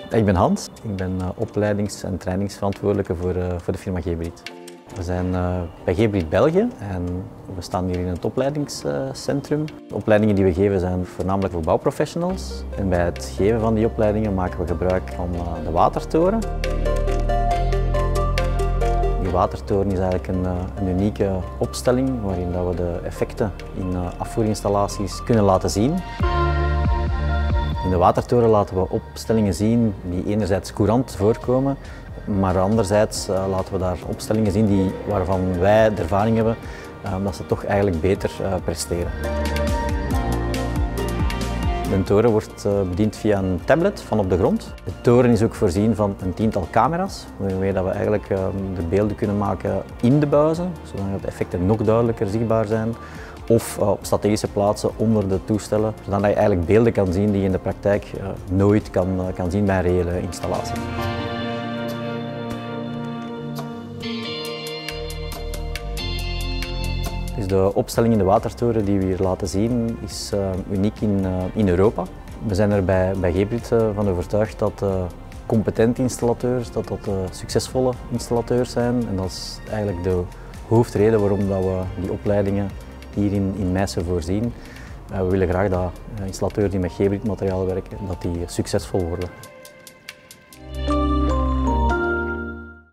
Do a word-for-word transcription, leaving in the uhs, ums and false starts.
Ik ben Hans, ik ben uh, opleidings- en trainingsverantwoordelijke voor, uh, voor de firma Geberit. We zijn uh, bij Geberit België en we staan hier in het opleidingscentrum. De opleidingen die we geven zijn voornamelijk voor bouwprofessionals. En bij het geven van die opleidingen maken we gebruik van uh, de watertoren. Die watertoren is eigenlijk een, uh, een unieke opstelling waarin dat we de effecten in uh, afvoerinstallaties kunnen laten zien. In de watertoren laten we opstellingen zien die enerzijds courant voorkomen, maar anderzijds uh, laten we daar opstellingen zien die, waarvan wij de ervaring hebben uh, dat ze toch eigenlijk beter uh, presteren. De toren wordt uh, bediend via een tablet van op de grond. De toren is ook voorzien van een tiental camera's, waarmee we eigenlijk uh, de beelden kunnen maken in de buizen, zodat de effecten nog duidelijker zichtbaar zijn. Of uh, op strategische plaatsen onder de toestellen, zodat je eigenlijk beelden kan zien die je in de praktijk uh, nooit kan, uh, kan zien bij een reële installatie. Dus de opstelling in de watertoren die we hier laten zien is uh, uniek in, uh, in Europa. We zijn er bij, bij Geberit uh, van overtuigd dat uh, competente installateurs dat dat, uh, succesvolle installateurs zijn. En dat is eigenlijk de hoofdreden waarom dat we die opleidingen hier in, in Meissen voorzien. Uh, we willen graag dat uh, installateurs die met Geberit materiaal werken, dat die succesvol worden.